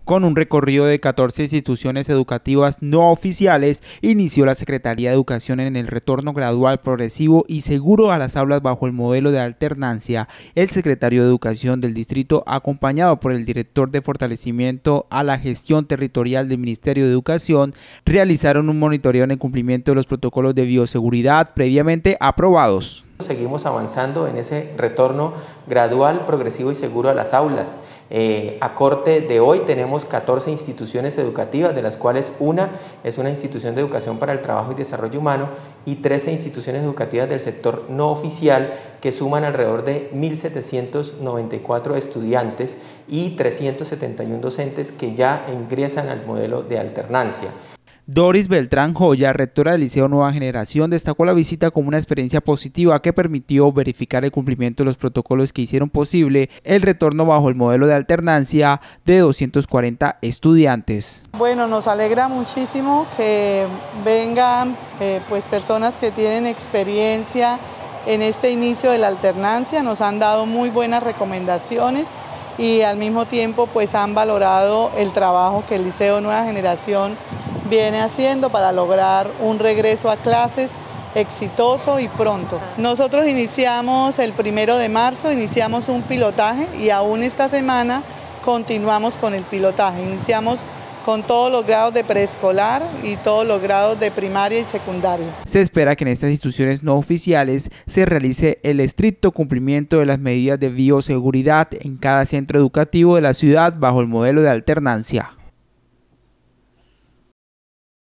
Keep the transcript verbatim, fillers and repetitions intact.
Con un recorrido de catorce instituciones educativas no oficiales, inició la Secretaría de Educación en el retorno gradual, progresivo y seguro a las aulas bajo el modelo de alternancia. El secretario de Educación del distrito, acompañado por el director de fortalecimiento a la gestión territorial del Ministerio de Educación, realizaron un monitoreo en el cumplimiento de los protocolos de bioseguridad previamente aprobados. Seguimos avanzando en ese retorno gradual, progresivo y seguro a las aulas. Eh, a corte de hoy tenemos catorce instituciones educativas, de las cuales una es una institución de educación para el trabajo y desarrollo humano y trece instituciones educativas del sector no oficial que suman alrededor de mil setecientos noventa y cuatro estudiantes y trescientos setenta y uno docentes que ya ingresan al modelo de alternancia. Doris Beltrán Joya, rectora del Liceo Nueva Generación, destacó la visita como una experiencia positiva que permitió verificar el cumplimiento de los protocolos que hicieron posible el retorno bajo el modelo de alternancia de doscientos cuarenta estudiantes. Bueno, nos alegra muchísimo que vengan eh, pues personas que tienen experiencia en este inicio de la alternancia, nos han dado muy buenas recomendaciones y al mismo tiempo pues han valorado el trabajo que el Liceo Nueva Generación viene haciendo para lograr un regreso a clases exitoso y pronto. Nosotros iniciamos el primero de marzo, iniciamos un pilotaje y aún esta semana continuamos con el pilotaje. Iniciamos con todos los grados de preescolar y todos los grados de primaria y secundaria. Se espera que en estas instituciones no oficiales se realice el estricto cumplimiento de las medidas de bioseguridad en cada centro educativo de la ciudad bajo el modelo de alternancia.